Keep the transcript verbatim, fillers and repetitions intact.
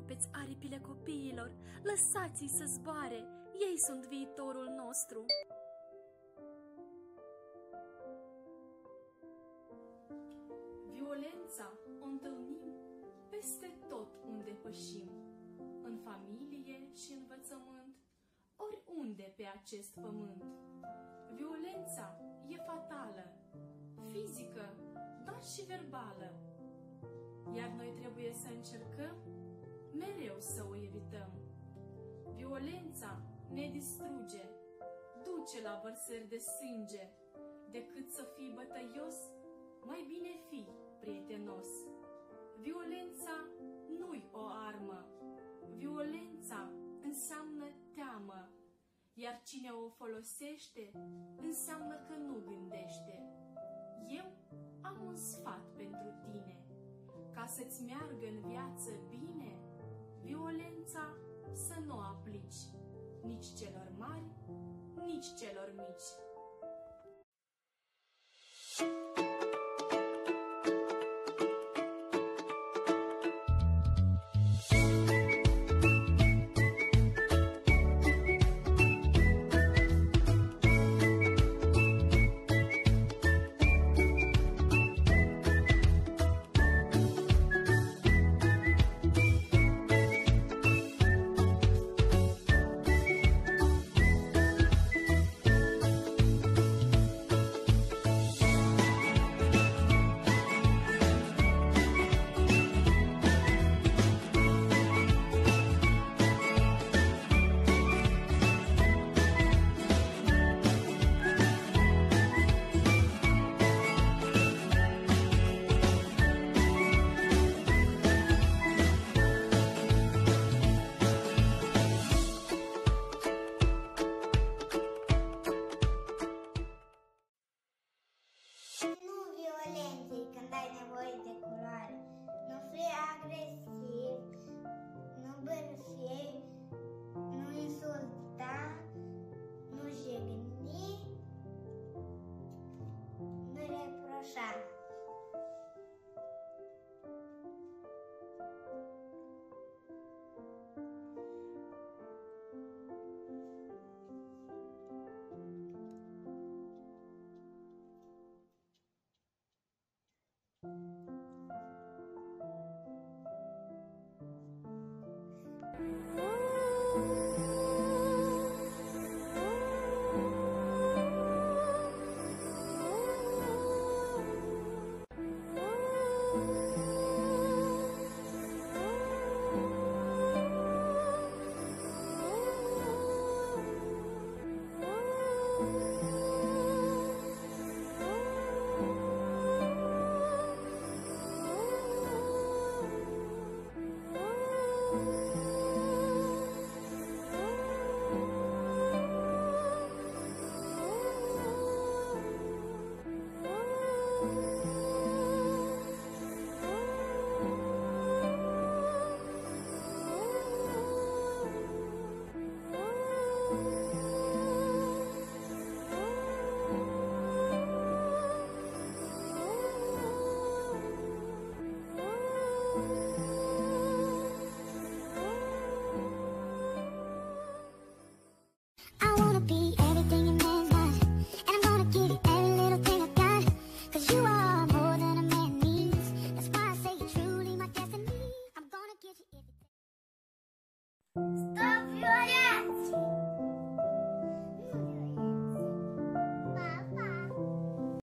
rupeți aripile copiilor, lăsați-i să zboare, ei sunt viitorul nostru. Violența o întâlnim peste tot unde pășim, în familie și învățământ, oriunde pe acest pământ. Violența e fatală, fizică, dar și verbală, iar noi trebuie să încercăm mereu să o evităm. Violența ne distruge, duce la vărsări de sânge. Decât să fii bătăios, mai bine fii prietenos. Violența nu-i o armă, violența înseamnă teamă, iar cine o folosește înseamnă că nu gândește. Eu am un sfat pentru tine, ca să-ți meargă în viață bine, violența să nu aplici nici celor mari, nici celor mici. violenței când ai nevoie de culoare. Nu fi agresiv, nu bârfi, nu insulta, nu jigni, nu reproșa. Stop!